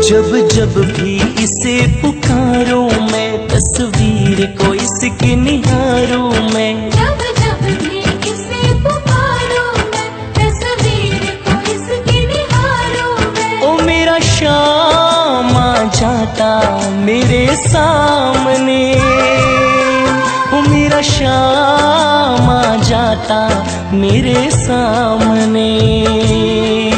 जब जब भी इसे पुकारूं मैं, तस्वीर को इसकी निहारूं मैं। जब जब भी इसे पुकारूं मैं, तस्वीर को इसकी निहारूं मैं। ओ मेरा शाम आ जाता मेरे सामने, ओ मेरा शाम आ जाता मेरे सामने।